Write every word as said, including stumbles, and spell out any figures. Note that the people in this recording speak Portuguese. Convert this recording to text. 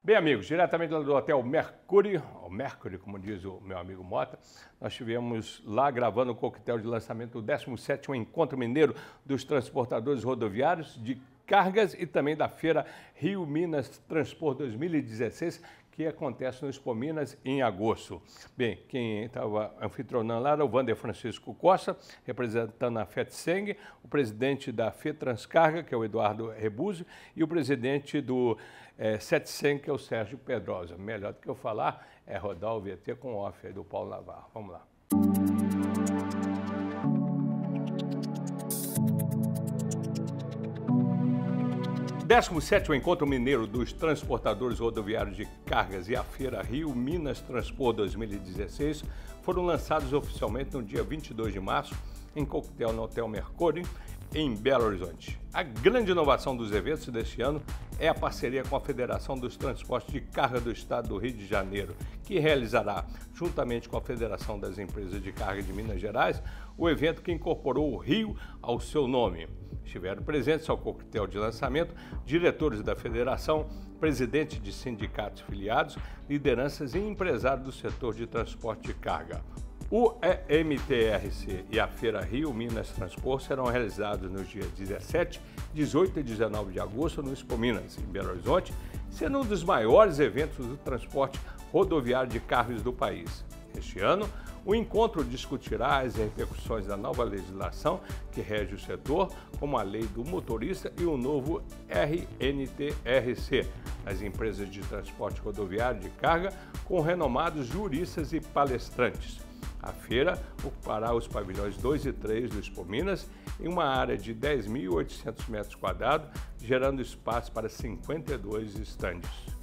Bem, amigos, diretamente lá do Hotel Mercury, ou Mercury, como diz o meu amigo Mota, nós estivemos lá gravando o coquetel de lançamento do décimo sétimo Encontro Mineiro dos Transportadores Rodoviários de Cargas e também da Feira Rio Minas Transpor dois mil e dezesseis, que acontece no Expo Minas em agosto. Bem, quem estava anfitrionando lá era o Wander Francisco Costa, representando a FETSENG, o presidente da FETranscarga, que é o Eduardo Rebuzzi, e o presidente do é, SETSENG, que é o Sérgio Pedrosa. Melhor do que eu falar é rodar o V T com o off aí do Paulo Navarro. Vamos lá. décimo sétimo Encontro Mineiro dos Transportadores Rodoviários de Cargas e a Feira Rio Minas Transpor dois mil e dezesseis foram lançados oficialmente no dia vinte e dois de março em coquetel no Hotel Mercury, em Belo Horizonte. A grande inovação dos eventos deste ano é a parceria com a Federação dos Transportes de Carga do Estado do Rio de Janeiro, que realizará, juntamente com a Federação das Empresas de Carga de Minas Gerais, o evento que incorporou o Rio ao seu nome. Estiveram presentes ao coquetel de lançamento diretores da federação, presidentes de sindicatos filiados, lideranças e empresários do setor de transporte de carga. O E M T R C e a Feira Rio Minas Transpor serão realizados nos dias dezessete, dezoito e dezenove de agosto no Expo Minas, em Belo Horizonte, sendo um dos maiores eventos do transporte rodoviário de cargas do país. Este ano, o encontro discutirá as repercussões da nova legislação que rege o setor, como a lei do motorista e o novo R N T R C, as empresas de transporte rodoviário de carga, com renomados juristas e palestrantes. A feira ocupará os pavilhões dois e três do Expo Minas em uma área de dez mil e oitocentos metros quadrados, gerando espaço para cinquenta e dois estandes.